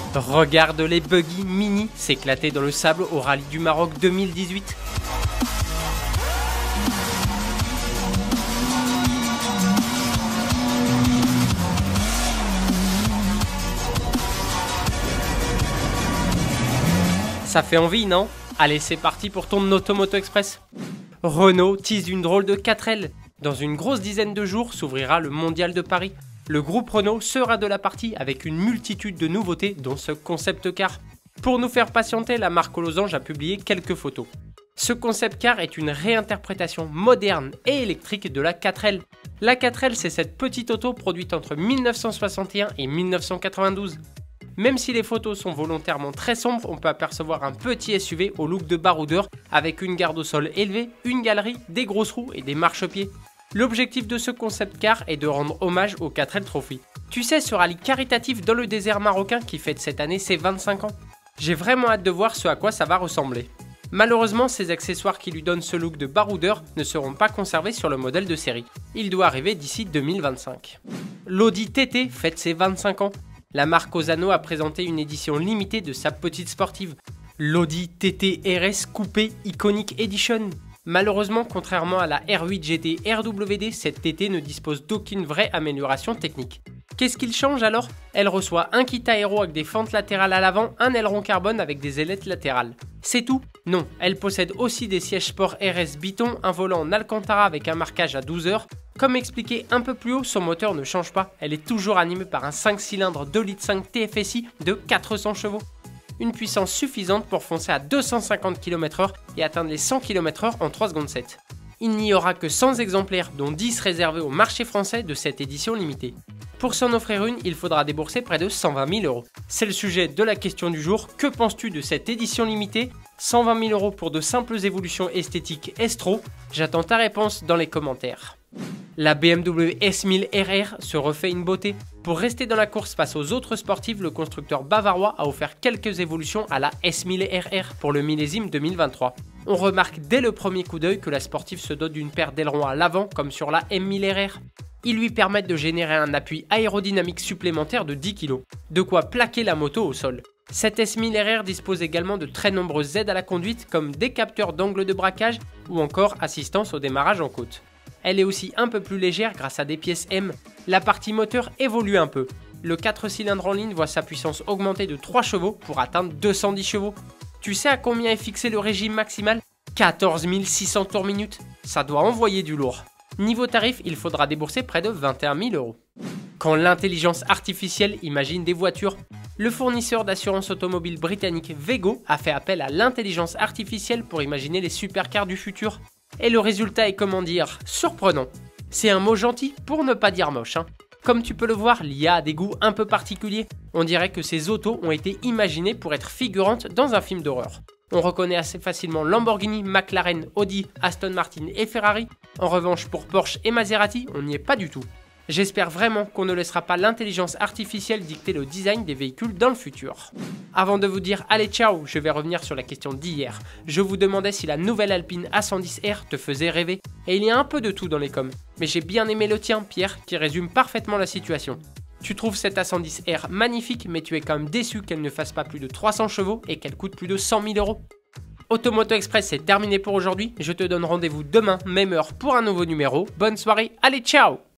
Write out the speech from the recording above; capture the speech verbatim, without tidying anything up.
Regarde les buggy mini s'éclater dans le sable au rallye du Maroc deux mille dix-huit. Ça fait envie, non? Allez, c'est parti pour ton Automoto Express. Renault tease une drôle de quatre L. Dans une grosse dizaine de jours s'ouvrira le Mondial de Paris. Le groupe Renault sera de la partie avec une multitude de nouveautés dont ce concept car. Pour nous faire patienter, la marque aux losanges a publié quelques photos. Ce concept car est une réinterprétation moderne et électrique de la quatre L. La quatre L, c'est cette petite auto produite entre mille neuf cent soixante et un et mille neuf cent quatre-vingt-douze. Même si les photos sont volontairement très sombres, on peut apercevoir un petit S U V au look de baroudeur avec une garde au sol élevée, une galerie, des grosses roues et des marchepieds. L'objectif de ce concept car est de rendre hommage au quatre L Trophy. Tu sais, ce rallye caritatif dans le désert marocain qui fête cette année ses vingt-cinq ans. J'ai vraiment hâte de voir ce à quoi ça va ressembler. Malheureusement, ces accessoires qui lui donnent ce look de baroudeur ne seront pas conservés sur le modèle de série. Il doit arriver d'ici deux mille vingt-cinq. L'Audi T T fête ses vingt-cinq ans. La marque Osano a présenté une édition limitée de sa petite sportive, l'Audi T T R S Coupé Iconic Edition. Malheureusement, contrairement à la R huit G T R W D, cette T T ne dispose d'aucune vraie amélioration technique. Qu'est-ce qu'il change alors? Elle reçoit un kit aéro avec des fentes latérales à l'avant, un aileron carbone avec des ailettes latérales. C'est tout? Non, elle possède aussi des sièges sport R S Biton, un volant en Alcantara avec un marquage à douze heures. Comme expliqué un peu plus haut, son moteur ne change pas, elle est toujours animée par un cinq cylindres deux litres cinq T F S I de quatre cents chevaux. Une puissance suffisante pour foncer à deux cent cinquante kilomètres heure et atteindre les cent kilomètres heure en trois secondes sept. Il n'y aura que cent exemplaires, dont dix réservés au marché français de cette édition limitée. Pour s'en offrir une, il faudra débourser près de cent vingt mille euros. C'est le sujet de la question du jour. Que penses-tu de cette édition limitée? cent vingt mille euros pour de simples évolutions esthétiques Estro? J'attends ta réponse dans les commentaires. La B M W S mille R R se refait une beauté. Pour rester dans la course face aux autres sportifs, le constructeur bavarois a offert quelques évolutions à la S mille R R pour le millésime deux mille vingt-trois. On remarque dès le premier coup d'œil que la sportive se dote d'une paire d'ailerons à l'avant comme sur la M mille R R. Ils lui permettent de générer un appui aérodynamique supplémentaire de dix kilos, de quoi plaquer la moto au sol. Cette S mille R R dispose également de très nombreuses aides à la conduite comme des capteurs d'angle de braquage ou encore assistance au démarrage en côte. Elle est aussi un peu plus légère grâce à des pièces M. La partie moteur évolue un peu. Le quatre cylindres en ligne voit sa puissance augmenter de trois chevaux pour atteindre deux cent dix chevaux. Tu sais à combien est fixé le régime maximal? quatorze mille six cents tours minute. Ça doit envoyer du lourd. Niveau tarif, il faudra débourser près de vingt et un mille euros. Quand l'intelligence artificielle imagine des voitures, le fournisseur d'assurance automobile britannique Vego a fait appel à l'intelligence artificielle pour imaginer les supercars du futur. Et le résultat est, comment dire, surprenant. C'est un mot gentil pour ne pas dire moche, hein. Comme tu peux le voir, l'I A a des goûts un peu particuliers. On dirait que ces autos ont été imaginées pour être figurantes dans un film d'horreur. On reconnaît assez facilement Lamborghini, McLaren, Audi, Aston Martin et Ferrari. En revanche, pour Porsche et Maserati, on n'y est pas du tout. J'espère vraiment qu'on ne laissera pas l'intelligence artificielle dicter le design des véhicules dans le futur. Avant de vous dire allez ciao, je vais revenir sur la question d'hier. Je vous demandais si la nouvelle Alpine A cent dix R te faisait rêver. Et il y a un peu de tout dans les coms. Mais j'ai bien aimé le tien, Pierre, qui résume parfaitement la situation. Tu trouves cette A cent dix R magnifique, mais tu es quand même déçu qu'elle ne fasse pas plus de trois cents chevaux et qu'elle coûte plus de cent mille euros. Automoto Express, c'est terminé pour aujourd'hui. Je te donne rendez-vous demain, même heure, pour un nouveau numéro. Bonne soirée, allez ciao!